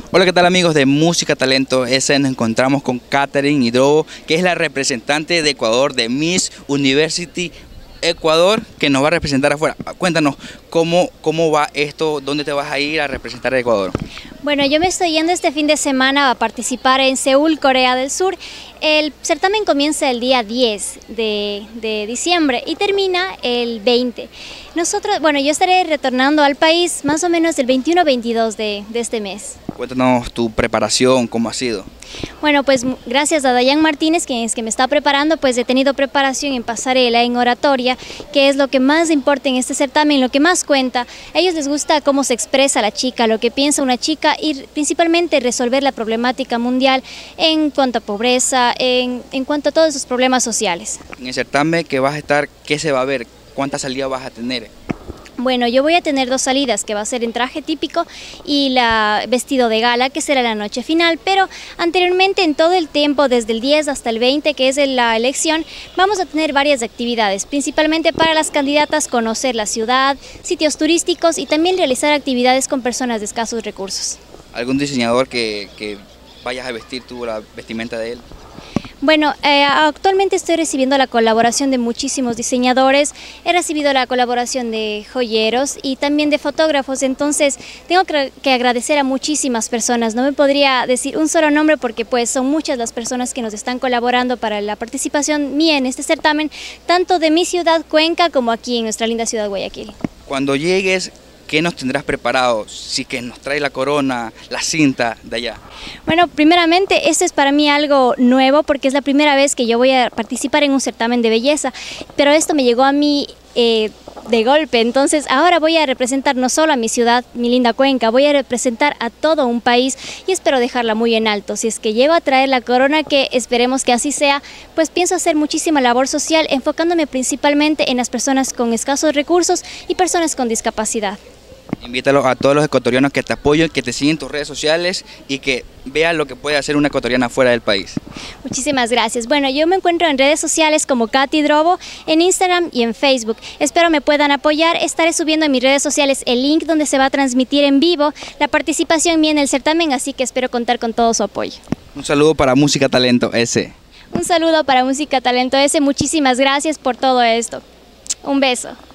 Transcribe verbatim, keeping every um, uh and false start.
Hola, ¿qué tal amigos de Música Talento S? Nos encontramos con Katherine Hidrobo, que es la representante de Ecuador de Miss University Ecuador, que nos va a representar afuera. Cuéntanos, ¿cómo, cómo va esto? ¿Dónde te vas a ir a representar a Ecuador? Bueno, yo me estoy yendo este fin de semana a participar en Seúl, Corea del Sur. El certamen comienza el día diez de, de diciembre y termina el veinte. Nosotros, bueno, yo estaré retornando al país más o menos el veintiuno veintidós de, de este mes. Cuéntanos tu preparación, ¿cómo ha sido? Bueno, pues gracias a Dayan Martínez, quien es que me está preparando, pues he tenido preparación en pasarela, en oratoria, que es lo que más importa en este certamen, lo que más cuenta. A ellos les gusta cómo se expresa la chica, lo que piensa una chica y principalmente resolver la problemática mundial en cuanto a pobreza, en, en cuanto a todos esos problemas sociales. En el certamen que vas a estar, ¿qué se va a ver? ¿Cuántas salidas vas a tener? Bueno, yo voy a tener dos salidas, que va a ser en traje típico y la vestido de gala, que será la noche final, pero anteriormente en todo el tiempo, desde el diez hasta el veinte, que es la elección, vamos a tener varias actividades, principalmente para las candidatas conocer la ciudad, sitios turísticos y también realizar actividades con personas de escasos recursos. ¿Algún diseñador que, que vayas a vestir tú la vestimenta de él? Bueno, eh, actualmente estoy recibiendo la colaboración de muchísimos diseñadores, he recibido la colaboración de joyeros y también de fotógrafos, entonces tengo que agradecer a muchísimas personas, no me podría decir un solo nombre porque pues son muchas las personas que nos están colaborando para la participación mía en este certamen, tanto de mi ciudad Cuenca como aquí en nuestra linda ciudad Guayaquil. Cuando llegues, ¿qué nos tendrás preparado? Si que nos trae la corona, la cinta de allá. Bueno, primeramente esto es para mí algo nuevo porque es la primera vez que yo voy a participar en un certamen de belleza, pero esto me llegó a mí eh, de golpe, entonces ahora voy a representar no solo a mi ciudad, mi linda Cuenca, voy a representar a todo un país y espero dejarla muy en alto. Si es que llego a traer la corona, que esperemos que así sea, pues pienso hacer muchísima labor social enfocándome principalmente en las personas con escasos recursos y personas con discapacidad. Invítalo a todos los ecuatorianos que te apoyen, que te siguen en tus redes sociales y que vean lo que puede hacer una ecuatoriana fuera del país. Muchísimas gracias. Bueno, yo me encuentro en redes sociales como Katy Hidrobo, en Instagram y en Facebook. Espero me puedan apoyar. Estaré subiendo en mis redes sociales el link donde se va a transmitir en vivo la participación mía en el certamen, así que espero contar con todo su apoyo. Un saludo para Música Talento S. Un saludo para Música Talento S. Muchísimas gracias por todo esto. Un beso.